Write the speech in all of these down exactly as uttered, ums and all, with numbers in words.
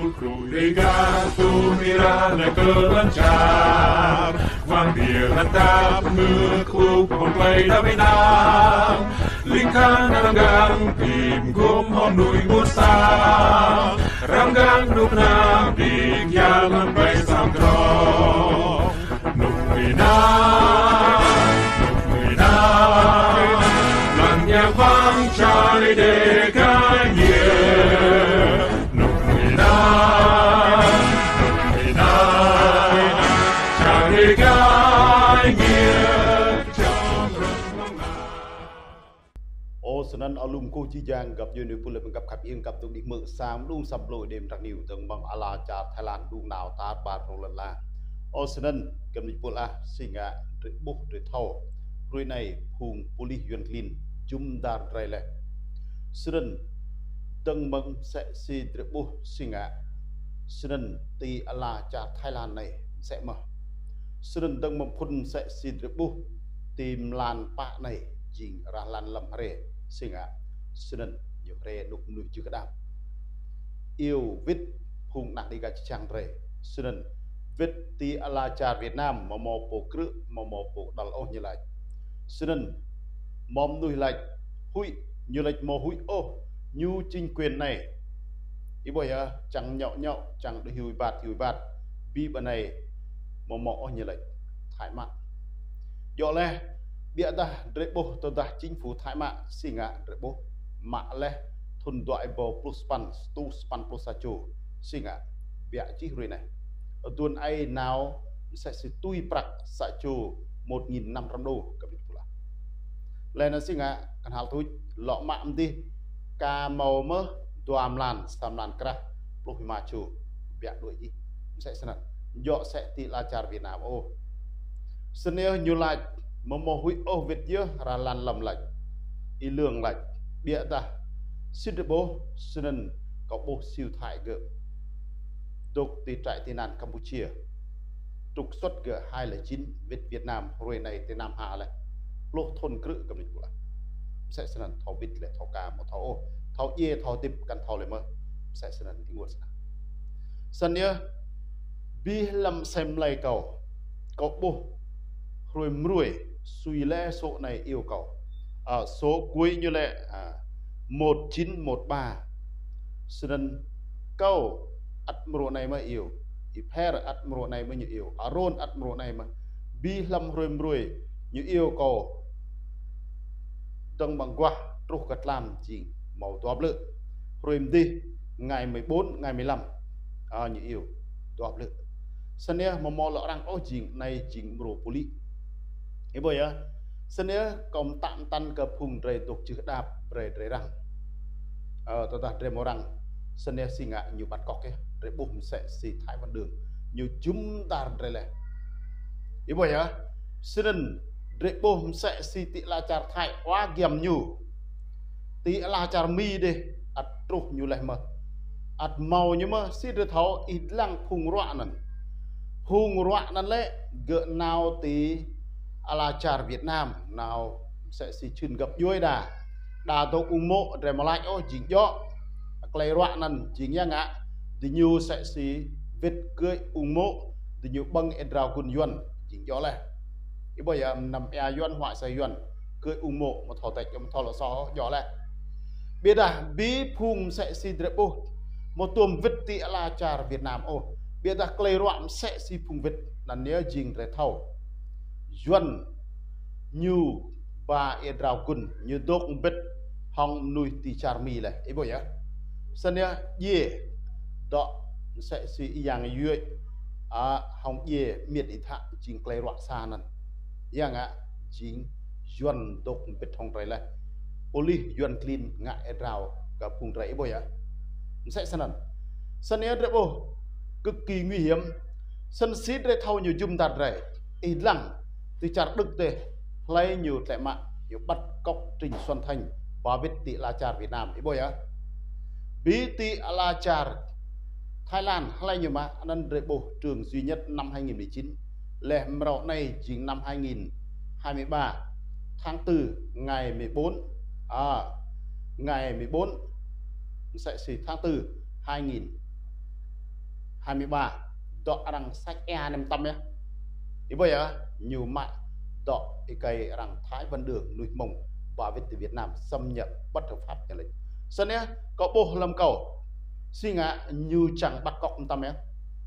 Pulkruriga tumira kelancar Wanneer het daad me kloek ontleed dat wij naam Lingkang ranggang tim gom hondui musa Ranggang nuk nam dik yaman bay sam drong Nuk wina Nuk wina Lan yang vang chai de kanye Nuk wina Nuk wina Chai kanye Sân ăn alum cô chi giang gặp như phụ lực gặp khắp yên gặp tụng đi mượn sam luôn sập lội đêm trăng nhiều từng bằng ala cha Thái Lan luôn nào ta ba trong lần là ô sân ăn cầm đi phụ la sinh ngạ rồi bốc rồi thâu rồi này hùng poli yuen clean chung đàn rai lệ sân ăn từng bằng sẽ si rồi bốc sinh ngạ sân ăn ti ala cha Thái Lan này sẽ mở sân ăn từng bằng phun sẽ si rồi bốc tìm làn pa này jing ra lan lâm hare singa sunan nhiều re đục nuôi chưa đam yêu vít hùng nặng đi gạch chàng re sunan vít ti ala cha Việt Nam mà mò bộ cự mà mò bộ đal ô như lại sunan mom nuôi lại hui như lại mò hui ô nhu chính quyền này ý bây giờ chẳng nhậu nhậu chẳng được hiu bạt hiu bạt bi bên này mò mò như lại thái mạng do le bia ta rebo tôi ta chính phủ Thái Mạ xì ngạ rebo mạ le thun đoại bò plus pan tu span plus sacho xì ngạ bia chỉ rồi này ở tuần ai nào sẽ sẽ tui prak sacho một nghìn năm trăm đô các vị phụ là lên là xì ngạ cần hal thôi lọ mạm đi cà màu mơ đoàm làn sam làn kra plus macho bia đuổi gì sẽ sẽ dọ sẽ tị la char Việt Nam ô sene nhiều lại mà mò hui ô Việt dơ ra lan lầm lạch y lường lạch bịa ta xin được bố xin có bố siêu thải gỡ đục từ trại tị nạn Campuchia trục xuất gỡ hai là chín Việt Việt Nam rồi này từ Nam Hà lại lô thôn cự cầm định của lại sẽ xin thảo vịt lại thảo cà một thảo ô thảo ye thảo tiếp cần thảo lại mơ sẽ xin ý nguồn xin sân nhớ bi lâm xem lây cầu có bố rồi mruy suy lẽ số này yêu cầu ở số cuối như lệ à, một chín một ba sân câu admiro này mà yêu iper admiro này mới như yêu aron admiro này mà bi lâm rồi mruy như yêu cầu từng bằng qua trục gật làm chỉ màu toạp lự rồi đi ngày mười bốn ngày mười lăm à, như yêu toạp lự sân nhé mà mò lọ đang ô chỉnh này chỉnh mro poli cái bây giờ sân nhé còn tạm tan cặp hùng rầy tục chữ đạp rầy rầy răng ờ tôi ta rầy màu răng sân nhé xì ngạ nhiều bắt cọc cái rầy bụng sẽ xì thái văn đường nhiều chúng ta rầy lệ cái bây giờ sân rầy bụng sẽ xì tị la char thái quá giềm nhủ tị la char mi đi ắt trục nhiều lại mà ắt màu nhưng mà xì được tháo ít lăng hùng rọa nè hùng rọa nè lệ gỡ nào tí ala char Việt Nam nào sẽ si chun gặp vui đà đà tô ung mộ để mà lại ô chính do clay rọa nần chính nhá ngã thì nhiều sẽ si vết cưới ung mộ thì nhiều băng edrau kun yuan chính do này cái bây giờ nằm e yuan họa say yuan cưới ung mộ một thọ tạch một thọ lọ xó do này biết à bí phum sẽ si drepo một tuồng vết tị ala char Việt Nam ô biết à clay rọa sẽ si phum vết là nhớ chính để thầu Yuan như ba edrau kun như đốt bít hong nuôi tì char mi này ý bộ nhá sân nhá ye đó sẽ suy yang yuy à hong ye miệt ý thạ chính clay rock sa nè yang á chính Yuan đốt bít hong trái này oli Yuan clean ngạ edrau cả phùng trái ý bộ nhá sẽ sân nè sân nhá đấy bộ cực kỳ nguy hiểm sân xít đấy thâu nhiều zoom đặt này ý lăng từ chặt đức tề lấy nhiều tệ mạng nhiều bắt cóc Trình Xuân Thành và viết tị la char Việt Nam ý bồi á bí tị la char Thái Lan hay nhiều mà anh rời bộ trường duy nhất năm hai nghìn mười chín lệ mạo này chính năm hai nghìn hai mươi ba tháng tư ngày mười bốn à, ngày mười bốn sẽ xì tháng tư hai nghìn hai mươi ba đọ răng sách e năm tâm nhé ý bây giờ nhiều mạng đọ cái cây rằng Thái Văn Đường nuôi mông và Việt Việt Nam xâm nhập bất hợp pháp nhà lịch sân nhé có bộ lâm cầu suy ngã như chẳng bắt cọc tâm nhé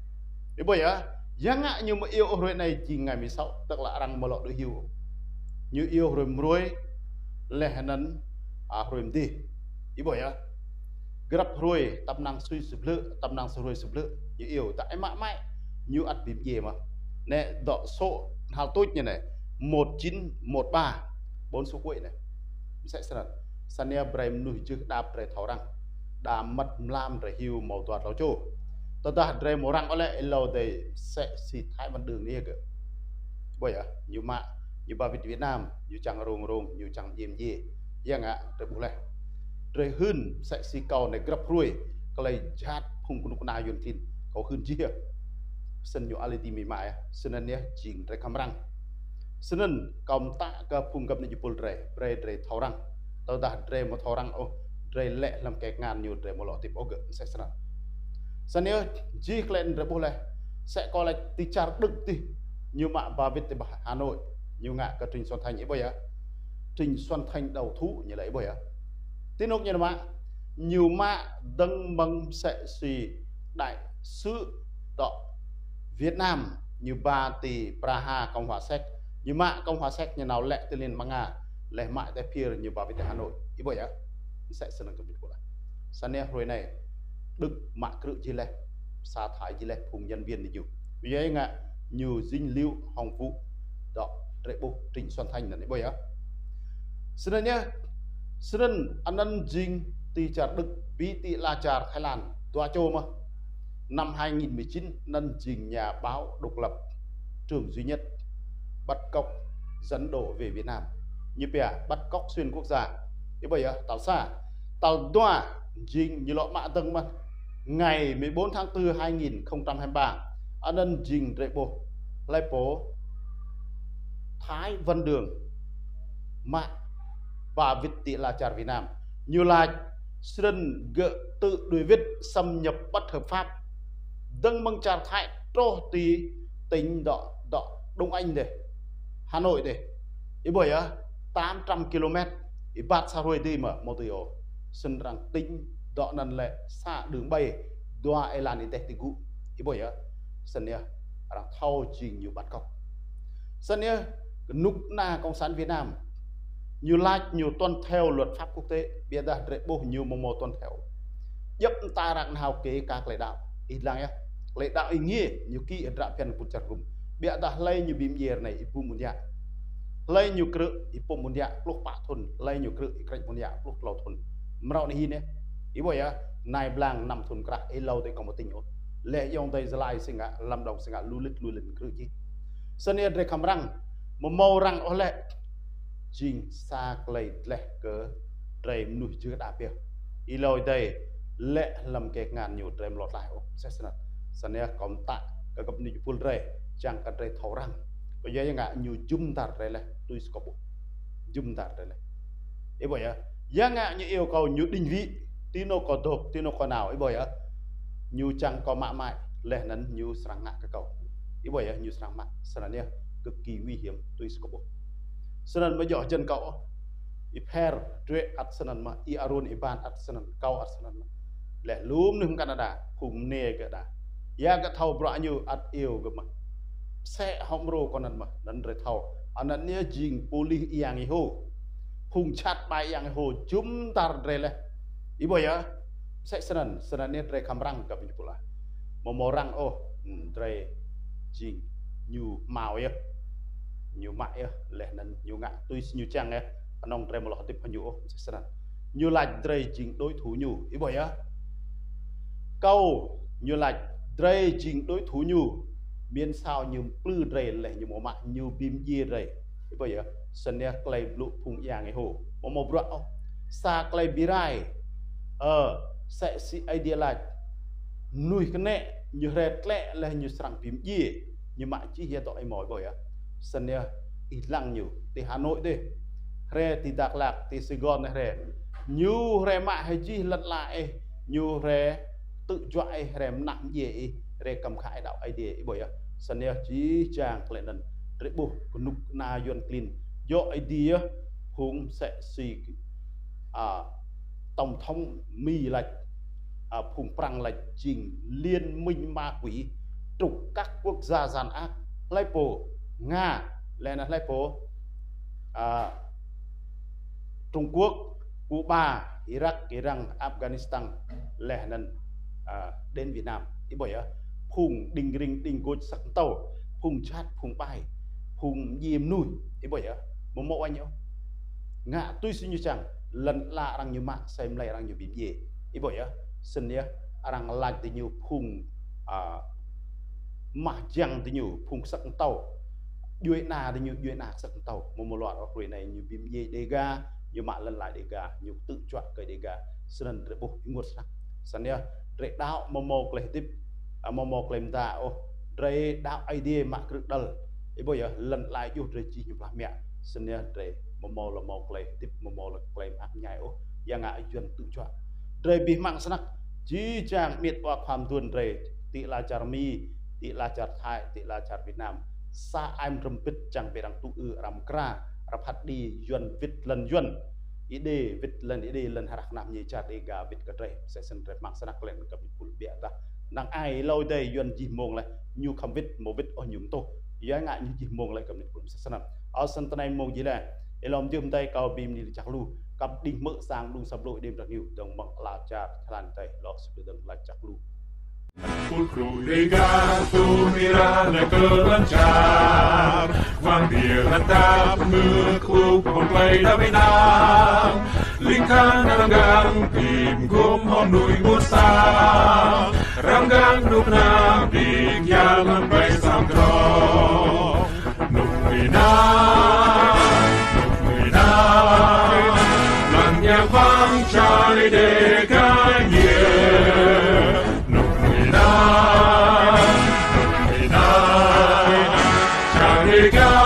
ý bây giờ giang ngã như mà yêu rồi này chỉ ngày mười sáu tức là rằng mà lọ được hiểu như yêu rồi mùi lẽ nấn à rồi đi ý bây giờ gặp rồi tâm năng suy sụp lự tâm năng suy sụp lự như yêu tại mãi mãi như ăn bìm gì mà nè đọ số hào tốt như này một chín một ba bốn số cuối này sẽ sẽ là sania brem nuôi trước đạp để tháo răng đà mật lam để hiu màu toạt láo chô tao ta để màu răng có lẽ lâu để sẽ xịt Thái Văn Đường đi kìa bây giờ như mạ như ba Việt Nam như chẳng rồng rồng như chẳng diêm gì giang ạ để bù lại rồi hơn sẽ xì cầu này gặp rồi cái này chát phùng của nào yun tin có hơn chi à sân nhọ ali mi mãi sân anh nhé chỉnh để cầm răng sân anh cầm tạ cái phùng gặp này chụp rồi rồi rồi tháo răng tao đã rồi một tháo răng ô rồi lẹ làm cái ngàn nhiều rồi một lọ tiếp ô gỡ sẽ sân sân nhé chỉ lên rồi bù lại sẽ có lại tí char đức tí như mạ ba Việt Nam Hà Nội như ngạ cái Trình Xuân Thành ấy bây giờ Trình Xuân Thành đầu thú như lấy bây giờ tin ốc như là mạ nhiều mạ đăng bằng sẽ xì đại sứ đọ Việt Nam như ba tỷ Praha Cộng hòa Séc như mạ Cộng hòa Séc như nào lệ từ liên bang Nga lệ mại tại phía như ba Việt Nam Hà Nội ý bây giờ sẽ sân cầm của lại sáng nay rồi này đức mạ cự chi lệ sa thải chi lệ cùng nhân viên thì nhiều vì vậy ngạ nhiều dinh lưu hồng vũ đọ rễ bộ Trình Xuân Thành là đấy bây giờ xin đây nhé xin anh anh dinh tì chặt đức bí tị la chả Thái Lan tòa châu mà năm hai nghìn mười chín nân trình nhà báo độc lập trường duy nhất bắt cóc dẫn độ về Việt Nam như bè bắt cóc xuyên quốc gia thế bây giờ tàu xa tàu đoa trình như lọ mạ tầng mà ngày mười bốn tháng tư hai nghìn không trăm hai mươi ba anh ân trình rễ bộ lai phố Thái Văn Đường mạ và Việt Tị là chả Việt Nam như là sân gỡ tự đuổi viết xâm nhập bất hợp pháp dâng bằng trà Thái trô tí tỉnh đọ đọ Đông Anh đây Hà Nội đây ý bởi á tám trăm ki lô mét ý bát xa rồi đi mà một tỷ ổ sân rằng tính đọ nần lệ xa đường bay đoà ai làn ý tế tình cụ ý bởi á sân nè rằng thao trình nhiều bắt cóc sân nè nút na Cộng sản Việt Nam như like nhiều tuân theo luật pháp quốc tế biết đã rễ bộ nhiều mô mô tuân theo giúp ta rằng hào kế các lãnh đạo ít lang nhé lãnh đạo ý nghĩa như kỹ ở rạp phiền bút chặt gồm biết đã lấy như bìm dìa này ít bù môn dạ lấy nhiều cự ít bù môn dạ lúc bạc thuần lấy nhiều cự ít cách môn dạ lúc lâu thuần mrao này hin nhé ý bởi á này blang nằm thuần cả ít lâu thì có một tình ổn lệ dòng tây gia lai sinh ạ làm đồng sinh ạ lưu lít lưu lít cự chi sân yên rễ khám răng một màu răng ô lệ trình xa lầy lệ cớ rèm nuôi chưa đạp biểu ý lôi đây lệ làm kẹt ngàn nhiều rèm lọt lại ô sẽ sẵn sẵn nè còn tạ các gặp như phun rè chẳng cần rè thấu răng bây giờ ngạ nhiều dung tạt rè lệ tôi sẽ có bộ dung tạt rè lệ ý bởi á giá ngạ như yêu cầu như định vị tí nó có độc tí nó có nào ý bởi á như chẳng có mạ mại lệ nấn như sáng ngạ cái cầu ý bởi á như sáng mạ sẵn nè cực kỳ nguy hiểm tôi sẽ có bộ sân bây giờ chân cậu iper true at sân mà i arun iban at sân cậu at sân mà lẽ lúm nương Canada cùng nề cái đã ya cái thầu bạ như at yêu cái mà xe hông rô con anh mà năn rồi thầu anh anh nhớ jing poli yang hồ hùng chặt bài yang hồ chúng ta rồi lẽ ý bây giờ sẽ sân sân này rồi cầm răng gặp như pula mà màu răng ô rồi jing nhiều màu ấy nhiều mãi lẽ nên nhiều ngã tôi nhiều trang ấy anh ông trai một lọ tiếp vào nhiều sẽ sẵn nhiều là dây chính đối thủ nhiều ý bởi á câu nhiều là dây chính đối thủ nhiều miền sao nhiều plư dây lệ nhiều mỏ mạng nhiều bìm dê dây ý bởi á sân nè clay lụ phùng giang ấy hồ một một rõ xa clay birai ờ sẽ si idea là nuôi cái nè nhiều rệt lẹ là nhiều sẵn bìm dê nhưng mà chỉ hiện tại mỏi bởi á sân nè ít lăng nhiều thì Hà Nội đi re thì Đắk Lắk thì Sài Gòn này re nhiều re mạ hay chi lật lại nhiều re tự dọa rèm nặng dễ rè cầm khải đạo idea bởi sân nè chỉ chàng lại lần rễ bù nục na yuan clean do idea cũng sẽ xì à tổng thống mi lệch à phùng prang lệch trình liên minh ma quỷ trục các quốc gia gian ác lai po Nga lên là lai po à, Trung Quốc Cuba Iraq Iran Afghanistan lẻ lần à, đến Việt Nam ý bởi á phùng đình rinh đình cột sắc tàu phùng chat phùng bài phùng diêm nuôi ý bởi á một mẫu anh nhớ ngạ tôi xin như chẳng lần là đang như mạng xem lại đang như bìm gì ý bởi á xin nhé đang lại thì nhiều phùng à, mà chẳng thì nhiều phùng sắc tàu duy na thì nhiều duy na sắc tàu một một loại rồi này như bìm gì đề ga như mạng lần lại đề ga nhiều tự chọn cái đề ga xin để bố ngột sắc xin nhé để đạo một một lại tiếp một một lên ta ô để đạo idea mà cực đần ý bây giờ lần lại yêu để chỉ nhục mẹ xin nhé để một một là một lại tiếp một một là claim áp nhảy ô yang ngại chuyên tự chọn để bị mạng sắc chỉ chàng miệt quaความtuần để tị là char mi tị là char Thái tị là char Việt Nam sa em trầm bít chẳng về đằng tu ư ram kra rap hạt đi yuan vít lần yuan ide vít lần ide lần harak nam như char đi gà vít cái đây sẽ sinh ra mạng sắc lênกับbụi bịa ta năng ai lâu đây yuan chỉ mong lại nhu không vít một vít ở nhúng tô giá ngại như chỉ mong lại cầm bụi sẽ sinh ở sân tay mong gì là elom tiêm tay cao bìm đi chặt lu cầm đinh mỡ sang đung sập lội đêm đặc nhiều đồng bằng là chặt thàn tay lo sự đừng là chặt lu Pulcru legato mirare kelancar Vang dirantap meklup play da Nam Lingkan ranggang tim gom honui musa Ranggang nuk nam dik yaman bay samdro Nuk minam Nuk minam Lan yang vang chai de kanye Nukmina, Nukmina, Nukmina,